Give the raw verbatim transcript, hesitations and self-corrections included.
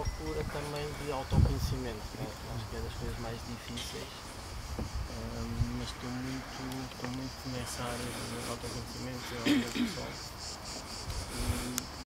procura também de autoconhecimento, né? Acho que é das coisas mais difíceis, um, mas estou muito, estou muito nessa área de autoconhecimento, desenvolvimento pessoal. E